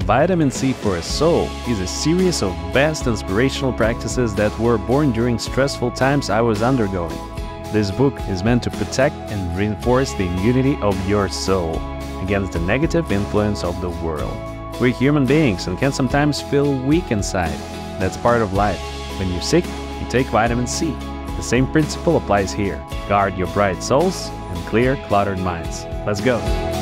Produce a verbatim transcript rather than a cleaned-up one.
Vitamin C for a Soul is a series of best inspirational practices that were born during stressful times I was undergoing. This book is meant to protect and reinforce the immunity of your soul against the negative influence of the world. We're human beings and can sometimes feel weak inside. That's part of life. When you're sick, you take vitamin C. The same principle applies here. Guard your bright souls and clear cluttered minds. Let's go!